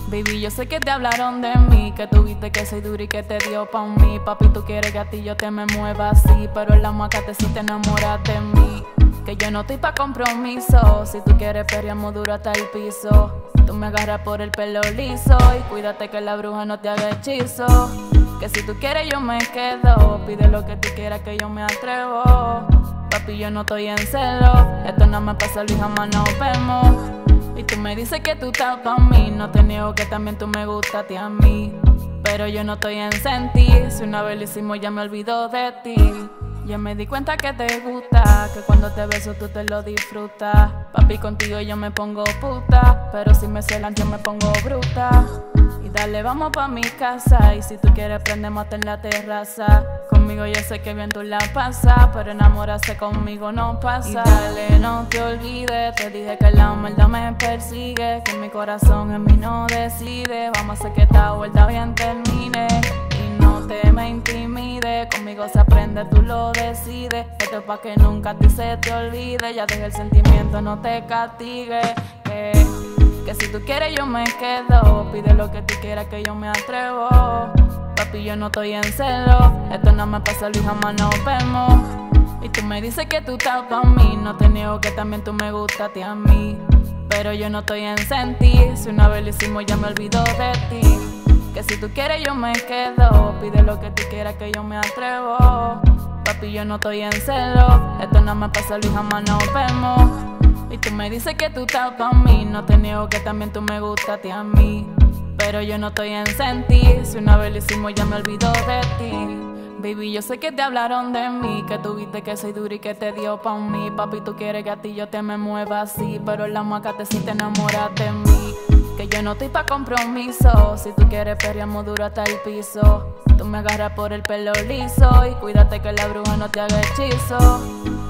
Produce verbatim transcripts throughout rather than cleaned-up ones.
Baby, yo sé que te hablaron de mí, que tuviste que soy dura y que te dio pa' mí. Papi, tú quieres que a ti yo te me mueva así, pero en la muacate si te enamoras de mí. Que yo no estoy pa' compromiso, si tú quieres perreamos duro hasta el piso. Tú me agarras por el pelo liso y cuídate que la bruja no te haga hechizo. Que si tú quieres yo me quedo, pide lo que tú quieras que yo me atrevo. Papi, yo no estoy en celo, esto no me pasa y jamás nos vemos. Y tú me dices que tú estás pa' mí, no te niego que también tú me gustas a mí. Pero yo no estoy en sentir, si una vez lo hicimos ya me olvido de ti. Ya me di cuenta que te gusta, que cuando te beso tú te lo disfrutas. Papi, contigo yo me pongo puta, pero si me celan yo me pongo bruta. Y dale, vamos pa' mi casa, y si tú quieres prendemos hasta en la terraza. Conmigo yo sé que bien tú la pasas, pero enamorarse conmigo no pasa. Y dale, no te olvides, te dije que la maldad me persigue, que mi corazón en mí no decide. Vamos a hacer que esta vuelta bien termine y no te me intimide. Conmigo se aprende, tú lo decides. Esto es pa' que nunca a ti se te olvide. Ya deja el sentimiento, no te castigue. eh. Que si tú quieres yo me quedo, pide lo que tú quieras que yo me atrevo. Papi, yo no estoy en celo, esto no me pasa y jamás nos vemos. Y tú me dices que tú estás pa' mí, no te niego que también tú me gustas a mí. Pero yo no estoy en sentir, si una vez lo hicimos ya me olvido de ti. Que si tú quieres yo me quedo, pide lo que tú quieras que yo me atrevo. Papi, yo no estoy en celo, esto no me pasa y jamás nos vemos. Y tú me dices que tú estás pa' mí, no te niego que también tú me gustas a mí. Pero yo no estoy en sentir, si una vez lo hicimos ya me olvido de ti. Baby, yo sé que te hablaron de mí, que tuviste que soy dura y que te dio pa' mí. Papi, tú quieres que a ti yo te me mueva así, pero en la muacate si te enamoras de mí. Que yo no estoy pa' compromiso, si tú quieres perreamos duro hasta el piso. Tú me agarras por el pelo liso y cuídate que la bruja no te haga hechizo.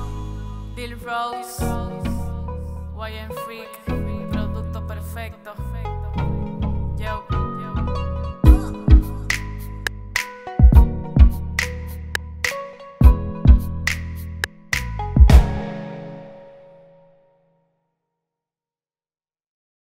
Deal Rose, Y M Freak, producto perfecto.